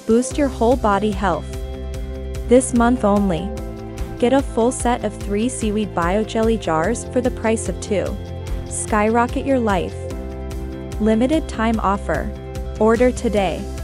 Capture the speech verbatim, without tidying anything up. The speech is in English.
Boost your whole body health. This month only. Get a full set of three Seaweed Bio-Jelly jars for the price of two. Skyrocket your life. Limited time offer. Order today.